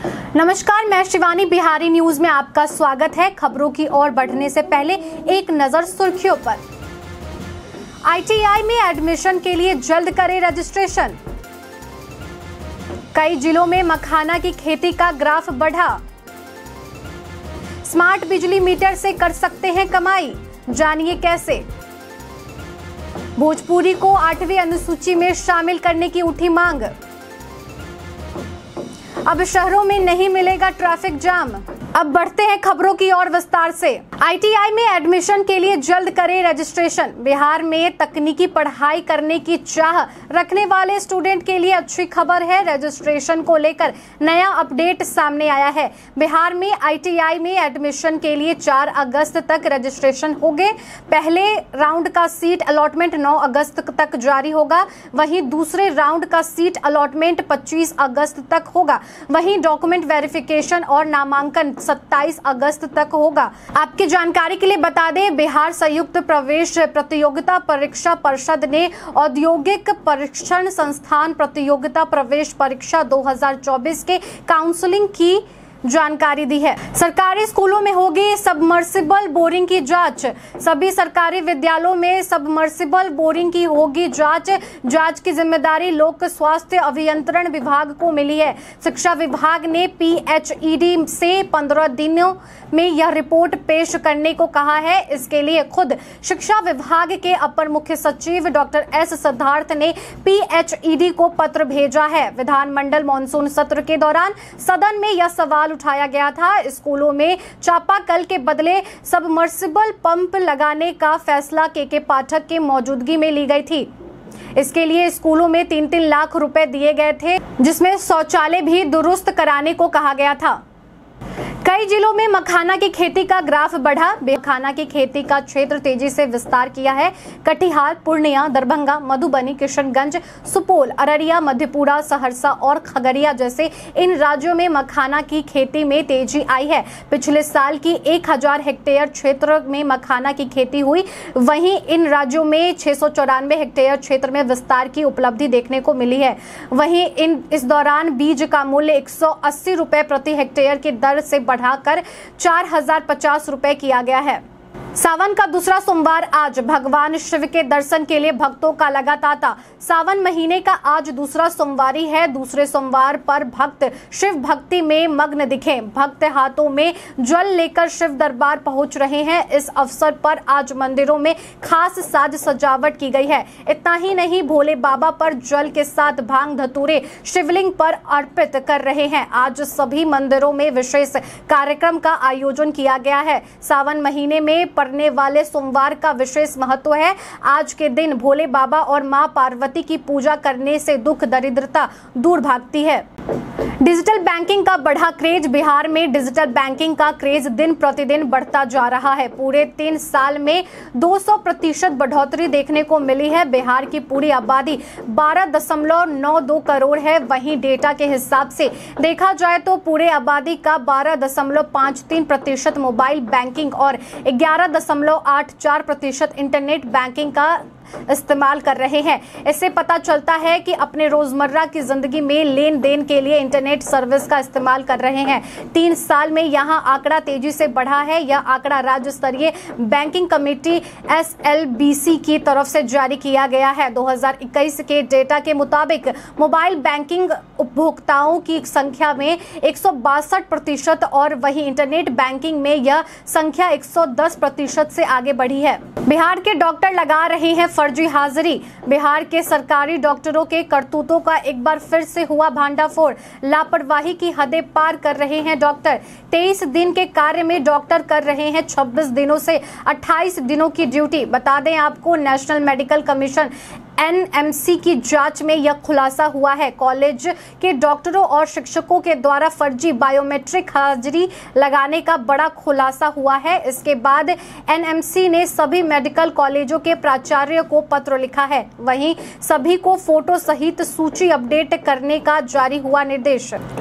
नमस्कार, मैं शिवानी बिहारी न्यूज में आपका स्वागत है। खबरों की ओर बढ़ने से पहले एक नजर सुर्खियों पर। ITI में एडमिशन के लिए जल्द करें रजिस्ट्रेशन। कई जिलों में मखाना की खेती का ग्राफ बढ़ा। स्मार्ट बिजली मीटर से कर सकते हैं कमाई, जानिए कैसे। भोजपुरी को 8वीं अनुसूची में शामिल करने की उठी मांग। अब शहरों में नहीं मिलेगा ट्रैफिक जाम। अब बढ़ते हैं खबरों की ओर विस्तार से। ITI में एडमिशन के लिए जल्द करें रजिस्ट्रेशन। बिहार में तकनीकी पढ़ाई करने की चाह रखने वाले स्टूडेंट के लिए अच्छी खबर है। रजिस्ट्रेशन को लेकर नया अपडेट सामने आया है। बिहार में ITI में एडमिशन के लिए 4 अगस्त तक रजिस्ट्रेशन होंगे। पहले राउंड का सीट अलॉटमेंट 9 अगस्त तक जारी होगा। वहीं दूसरे राउंड का सीट अलॉटमेंट 25 अगस्त तक होगा। वहीं डॉक्यूमेंट वेरिफिकेशन और नामांकन 27 अगस्त तक होगा। आपकी जानकारी के लिए बता दें, बिहार संयुक्त प्रवेश प्रतियोगिता परीक्षा परिषद ने औद्योगिक परीक्षण संस्थान प्रतियोगिता प्रवेश परीक्षा 2024 के काउंसलिंग की जानकारी दी है। सरकारी स्कूलों में होगी सबमर्सिबल बोरिंग की जांच। सभी सरकारी विद्यालयों में सबमर्सिबल बोरिंग की होगी जांच की जिम्मेदारी लोक स्वास्थ्य अभियंत्रण विभाग को मिली है। शिक्षा विभाग ने PHED से 15 दिनों में यह रिपोर्ट पेश करने को कहा है। इसके लिए खुद शिक्षा विभाग के अपर मुख्य सचिव डॉक्टर S सिद्धार्थ ने PHED को पत्र भेजा है। विधानमंडल मानसून सत्र के दौरान सदन में यह सवाल उठाया गया था। स्कूलों में चापाकल के बदले सबमर्सिबल पंप लगाने का फैसला के पाठक के मौजूदगी में ली गई थी। इसके लिए स्कूलों में 3-3 लाख रुपए दिए गए थे, जिसमें शौचालय भी दुरुस्त कराने को कहा गया था। कई जिलों में मखाना की खेती का ग्राफ बढ़ा। मखाना की खेती का क्षेत्र तेजी से विस्तार किया है। कटिहार, पूर्णिया, दरभंगा, मधुबनी, किशनगंज, सुपौल, अररिया, मधेपुरा, सहरसा और खगड़िया जैसे इन राज्यों में मखाना की खेती में तेजी आई है। पिछले साल की 1000 हेक्टेयर क्षेत्र में मखाना की खेती हुई। वहीं इन राज्यों में 694 हेक्टेयर क्षेत्र में विस्तार की उपलब्धि देखने को मिली है। वहीं इस दौरान बीज का मूल्य 180 रुपए प्रति हेक्टेयर की दर से बढ़ाकर 4050 रुपए किया गया है। सावन का दूसरा सोमवार आज भगवान शिव के दर्शन के लिए भक्तों का लगा तांता। सावन महीने का आज दूसरा सोमवारी है। दूसरे सोमवार पर भक्त शिव भक्ति में मग्न दिखे। भक्त हाथों में जल लेकर शिव दरबार पहुंच रहे हैं। इस अवसर पर आज मंदिरों में खास साज सजावट की गई है। इतना ही नहीं, भोले बाबा पर जल के साथ भांग धतूरे शिवलिंग पर अर्पित कर रहे हैं। आज सभी मंदिरों में विशेष कार्यक्रम का आयोजन किया गया है। सावन महीने में पड़ने वाले सोमवार का विशेष महत्व है। आज के दिन भोले बाबा और मां पार्वती की पूजा करने से दुख दरिद्रता दूर भागती है। डिजिटल बैंकिंग का बढ़ा क्रेज। बिहार में डिजिटल बैंकिंग का क्रेज दिन प्रतिदिन बढ़ता जा रहा है। पूरे 3 साल में 200% बढ़ोतरी देखने को मिली है। बिहार की पूरी आबादी 12.92 करोड़ है। वहीं डेटा के हिसाब से देखा जाए तो पूरे आबादी का 12.53% मोबाइल बैंकिंग और 11.84% इंटरनेट बैंकिंग का इस्तेमाल कर रहे हैं। इससे पता चलता है कि अपने रोजमर्रा की जिंदगी में लेन देन के लिए इंटरनेट सर्विस का इस्तेमाल कर रहे हैं। 3 साल में यहां आंकड़ा तेजी से बढ़ा है। यह आंकड़ा राज्य स्तरीय बैंकिंग कमेटी SLBC की तरफ से जारी किया गया है। 2021 के डेटा के मुताबिक मोबाइल बैंकिंग उपभोक्ताओं की संख्या में 162% और वहीं इंटरनेट बैंकिंग में यह संख्या 110% से आगे बढ़ी है। बिहार के डॉक्टर लगा रहे हैं फर्जी हाजिरी। बिहार के सरकारी डॉक्टरों के करतूतों का एक बार फिर से हुआ भांडाफोड़। लापरवाही की हदें पार कर रहे हैं डॉक्टर। 23 दिन के कार्य में डॉक्टर कर रहे हैं 26 दिनों से 28 दिनों की ड्यूटी। बता दें आपको, नेशनल मेडिकल कमीशन NMC की जांच में यह खुलासा हुआ है। कॉलेज के डॉक्टरों और शिक्षकों के द्वारा फर्जी बायोमेट्रिक हाजिरी लगाने का बड़ा खुलासा हुआ है। इसके बाद NMC ने सभी मेडिकल कॉलेजों के प्राचार्य को पत्र लिखा है। वहीं सभी को फोटो सहित सूची अपडेट करने का जारी हुआ निर्देश।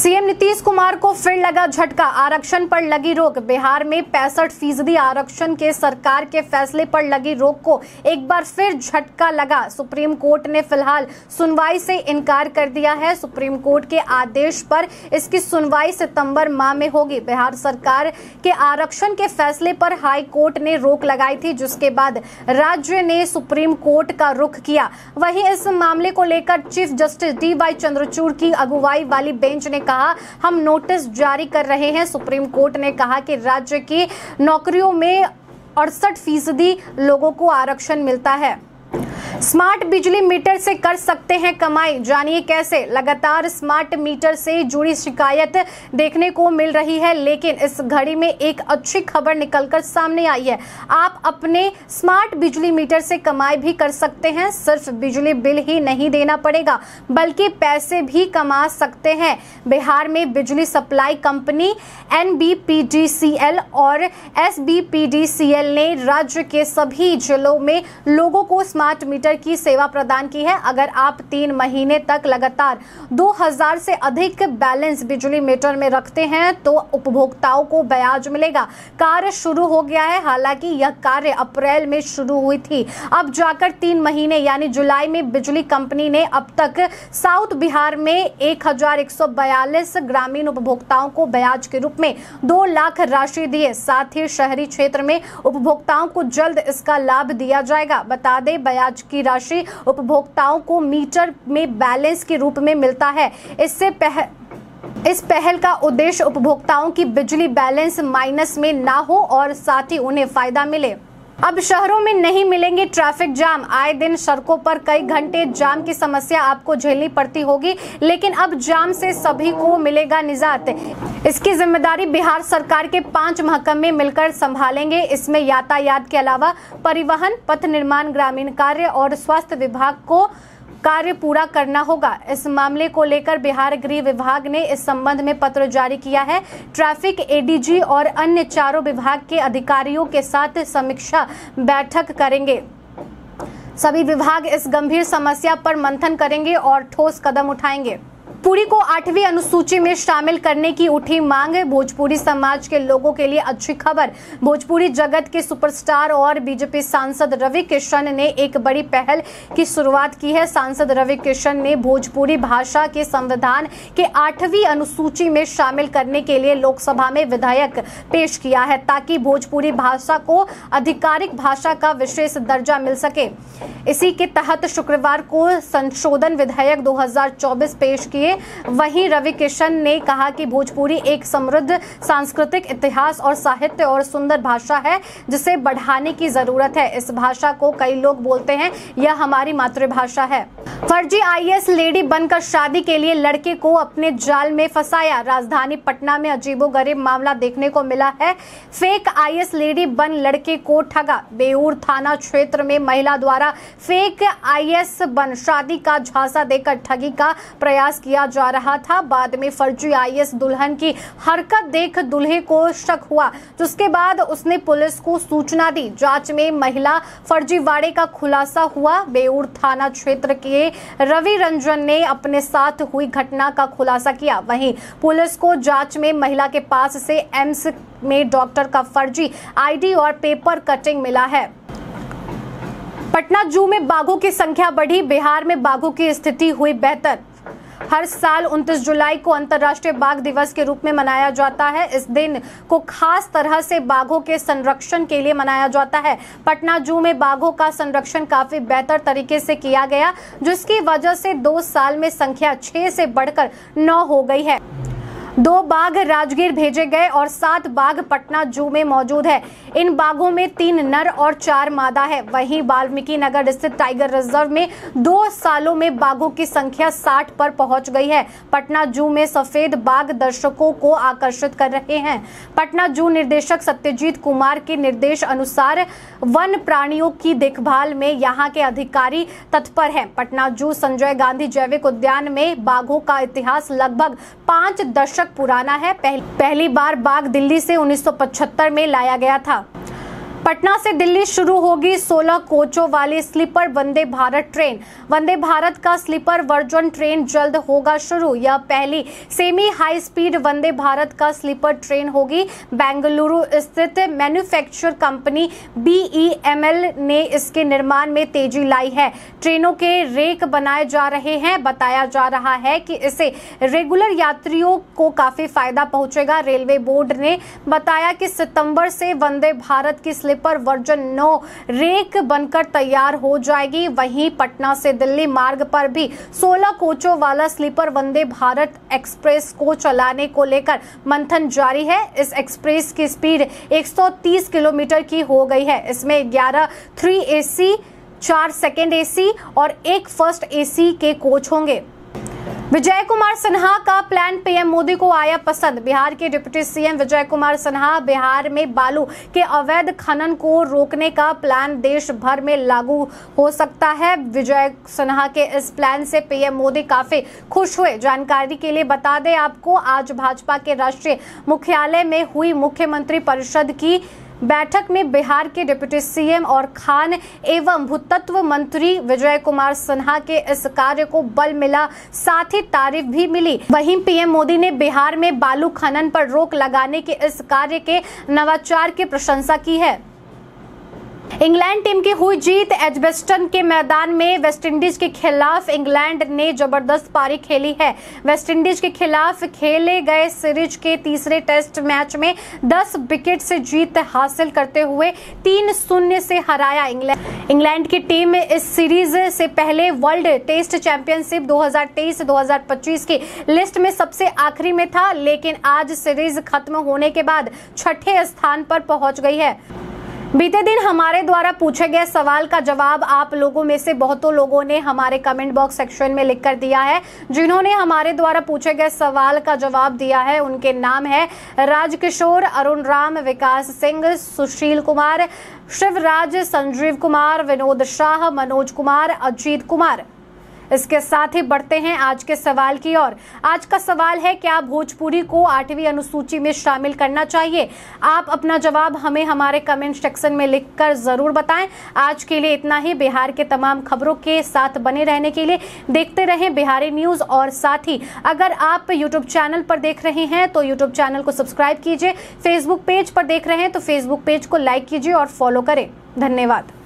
सीएम नीतीश कुमार को फिर लगा झटका, आरक्षण पर लगी रोक। बिहार में 65% आरक्षण के सरकार के फैसले पर लगी रोक को एक बार फिर झटका लगा। सुप्रीम कोर्ट ने फिलहाल सुनवाई से इनकार कर दिया है। सुप्रीम कोर्ट के आदेश पर इसकी सुनवाई सितंबर माह में होगी। बिहार सरकार के आरक्षण के फैसले पर हाई कोर्ट ने रोक लगाई थी, जिसके बाद राज्य ने सुप्रीम कोर्ट का रुख किया। वहीं इस मामले को लेकर चीफ जस्टिस DY चंद्रचूड़ की अगुवाई वाली बेंच ने कहा, हम नोटिस जारी कर रहे हैं। सुप्रीम कोर्ट ने कहा कि राज्य की नौकरियों में 68% लोगों को आरक्षण मिलता है। स्मार्ट बिजली मीटर से कर सकते हैं कमाई, जानिए कैसे। लगातार स्मार्ट मीटर से जुड़ी शिकायत देखने को मिल रही है, लेकिन इस घड़ी में एक अच्छी खबर निकलकर सामने आई है। आप अपने स्मार्ट बिजली मीटर से कमाई भी कर सकते हैं। सिर्फ बिजली बिल ही नहीं देना पड़ेगा, बल्कि पैसे भी कमा सकते हैं। बिहार में बिजली सप्लाई कंपनी NBPDCL और SBPDCL ने राज्य के सभी जिलों में लोगों को स्मार्ट मीटर की सेवा प्रदान की है। अगर आप 3 महीने तक लगातार 2000 से अधिक बैलेंस बिजली मीटर में रखते हैं तो उपभोक्ताओं को ब्याज मिलेगा। कार्य शुरू हो गया है। हालांकि यह कार्य अप्रैल में शुरू हुई थी, अब जाकर 3 महीने यानी जुलाई में बिजली कंपनी ने अब तक साउथ बिहार में 1142 ग्रामीण उपभोक्ताओं को ब्याज के रूप में 2 लाख राशि दिए। साथ ही शहरी क्षेत्र में उपभोक्ताओं को जल्द इसका लाभ दिया जाएगा। बता दें, ब्याज की राशि उपभोक्ताओं को मीटर में बैलेंस के रूप में मिलता है। इस पहल का उद्देश्य उपभोक्ताओं की बिजली बैलेंस माइनस में ना हो और साथ ही उन्हें फायदा मिले। अब शहरों में नहीं मिलेंगे ट्रैफिक जाम। आए दिन सड़कों पर कई घंटे जाम की समस्या आपको झेलनी पड़ती होगी, लेकिन अब जाम से सभी को मिलेगा निजात। इसकी जिम्मेदारी बिहार सरकार के 5 महकमे मिलकर संभालेंगे। इसमें यातायात के अलावा परिवहन, पथ निर्माण, ग्रामीण कार्य और स्वास्थ्य विभाग को कार्य पूरा करना होगा। इस मामले को लेकर बिहार गृह विभाग ने इस संबंध में पत्र जारी किया है। ट्रैफिक ADG और अन्य चारों विभाग के अधिकारियों के साथ समीक्षा बैठक करेंगे। सभी विभाग इस गंभीर समस्या पर मंथन करेंगे और ठोस कदम उठाएंगे। भोजपुरी को 8वीं अनुसूची में शामिल करने की उठी मांग। भोजपुरी समाज के लोगों के लिए अच्छी खबर। भोजपुरी जगत के सुपरस्टार और बीजेपी सांसद रवि किशन ने एक बड़ी पहल की शुरुआत की है। सांसद रवि किशन ने भोजपुरी भाषा के संविधान के 8वीं अनुसूची में शामिल करने के लिए लोकसभा में विधेयक पेश किया है, ताकि भोजपुरी भाषा को आधिकारिक भाषा का विशेष दर्जा मिल सके। इसी के तहत शुक्रवार को संशोधन विधेयक 2024 पेश किए। वहीं रवि किशन ने कहा कि भोजपुरी एक समृद्ध सांस्कृतिक इतिहास और साहित्य और सुंदर भाषा है, जिसे बढ़ाने की जरूरत है। इस भाषा को कई लोग बोलते हैं यह हमारी मातृभाषा है। फर्जी IAS लेडी बनकर शादी के लिए लड़के को अपने जाल में फंसाया। राजधानी पटना में अजीबोगरीब मामला देखने को मिला है। फेक IAS लेडी बन लड़के को ठगा। बेऊर थाना क्षेत्र में महिला द्वारा फेक IAS बन शादी का झांसा देकर ठगी का प्रयास किया जा रहा था। बाद में फर्जी IAS दुल्हन की हरकत देख दूल्हे को शक हुआ, जिसके बाद उसने पुलिस को सूचना दी। जांच में महिला फर्जीवाड़े का खुलासा हुआ। बेऊर थाना क्षेत्र के रवि रंजन ने अपने साथ हुई घटना का खुलासा किया। वहीं पुलिस को जांच में महिला के पास से एम्स में डॉक्टर का फर्जी ID और पेपर कटिंग मिला है। पटना जू में बाघों की संख्या बढ़ी। बिहार में बाघों की स्थिति हुई बेहतर। हर साल 29 जुलाई को अंतर्राष्ट्रीय बाघ दिवस के रूप में मनाया जाता है। इस दिन को खास तरह से बाघों के संरक्षण के लिए मनाया जाता है। पटना जू में बाघों का संरक्षण काफी बेहतर तरीके से किया गया, जिसकी वजह से 2 साल में संख्या 6 से बढ़कर 9 हो गई है। 2 बाघ राजगीर भेजे गए और 7 बाघ पटना जू में मौजूद है। इन बाघों में 3 नर और 4 मादा है। वहीं वाल्मीकि नगर स्थित टाइगर रिजर्व में 2 सालों में बाघों की संख्या 60 पर पहुंच गई है। पटना जू में सफेद बाघ दर्शकों को आकर्षित कर रहे हैं। पटना जू निर्देशक सत्यजीत कुमार के निर्देश अनुसार वन प्राणियों की देखभाल में यहाँ के अधिकारी तत्पर हैं। पटना जू संजय गांधी जैविक उद्यान में बाघों का इतिहास लगभग 5 दशक पुराना है। पहली बार बाघ दिल्ली से 1975 में लाया गया था। पटना से दिल्ली शुरू होगी 16 कोचों वाली स्लीपर वंदे भारत ट्रेन। वंदे भारत का स्लीपर वर्जन ट्रेन जल्द होगा शुरू। यह पहली semi high speed Vande Bharat का स्लीपर ट्रेन होगी। बेंगलुरु स्थित मैन्युफैक्चर कंपनी BEML ने इसके निर्माण में तेजी लाई है। ट्रेनों के रेक बनाए जा रहे हैं। बताया जा रहा है कि इससे रेगुलर यात्रियों को काफी फायदा पहुंचेगा। रेलवे बोर्ड ने बताया कि सितंबर से वंदे भारत की स्लीपर वर्जन 9 रेक बनकर तैयार हो जाएगी। वहीं पटना से दिल्ली मार्ग पर भी 16 कोचों वाला स्लीपर वंदे भारत एक्सप्रेस को चलाने को लेकर मंथन जारी है। इस एक्सप्रेस की स्पीड 130 किलोमीटर की हो गई है। इसमें 11 3 AC, 4 सेकेंड AC और 1 फर्स्ट AC के कोच होंगे। विजय कुमार सिन्हा का प्लान पीएम मोदी को आया पसंद। बिहार के डिप्टी सीएम विजय कुमार सिन्हा बिहार में बालू के अवैध खनन को रोकने का प्लान देश भर में लागू हो सकता है। विजय सिन्हा के इस प्लान से पीएम मोदी काफी खुश हुए। जानकारी के लिए बता दें आपको, आज भाजपा के राष्ट्रीय मुख्यालय में हुई मुख्यमंत्री परिषद की बैठक में बिहार के डिप्टी सीएम और खान एवं भूतत्व मंत्री विजय कुमार सिन्हा के इस कार्य को बल मिला, साथ ही तारीफ भी मिली। वहीं पीएम मोदी ने बिहार में बालू खनन पर रोक लगाने के इस कार्य के नवाचार की प्रशंसा की है। इंग्लैंड टीम की हुई जीत। एजबेस्टन के मैदान में वेस्टइंडीज के खिलाफ इंग्लैंड ने जबरदस्त पारी खेली है। वेस्टइंडीज के खिलाफ खेले गए सीरीज के तीसरे टेस्ट मैच में 10 विकेट से जीत हासिल करते हुए 3-0 से हराया। इंग्लैंड की टीम इस सीरीज से पहले वर्ल्ड टेस्ट चैंपियनशिप 2023-2025 की लिस्ट में सबसे आखिरी में था, लेकिन आज सीरीज खत्म होने के बाद 6ठे स्थान पर पहुंच गई है। बीते दिन हमारे द्वारा पूछे गए सवाल का जवाब आप लोगों में से बहुतों लोगों ने हमारे कमेंट बॉक्स सेक्शन में लिखकर दिया है। जिन्होंने हमारे द्वारा पूछे गए सवाल का जवाब दिया है उनके नाम है राजकिशोर, अरुण राम, विकास सिंह, सुशील कुमार, शिवराज, संजीव कुमार, विनोद शाह, मनोज कुमार, अजीत कुमार। इसके साथ ही बढ़ते हैं आज के सवाल की ओर। आज का सवाल है, क्या भोजपुरी को 8वीं अनुसूची में शामिल करना चाहिए? आप अपना जवाब हमें हमारे कमेंट सेक्शन में लिखकर जरूर बताएं। आज के लिए इतना ही। बिहार के तमाम खबरों के साथ बने रहने के लिए देखते रहें बिहारी न्यूज। और साथ ही अगर आप यूट्यूब चैनल पर देख रहे हैं तो यूट्यूब चैनल को सब्सक्राइब कीजिए। फेसबुक पेज पर देख रहे हैं तो फेसबुक पेज को लाइक कीजिए और फॉलो करें। धन्यवाद।